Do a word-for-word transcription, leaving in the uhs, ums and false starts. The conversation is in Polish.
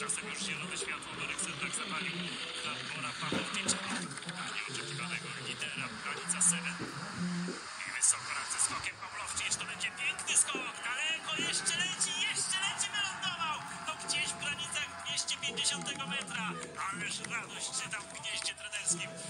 Tymczasem już zielone światło do Rexendak zapalił Klatbora Paweł Pieczela. Na nieoczekiwanego lidera granica Seven. I wysoko nad ze skokiem Pawłowicz. To będzie piękny skok. Daleko jeszcze leci, jeszcze leci, wylądował. To gdzieś w granicach dwieście pięćdziesiątego metra. Ależ radość czytam w gnieździe trenerskim.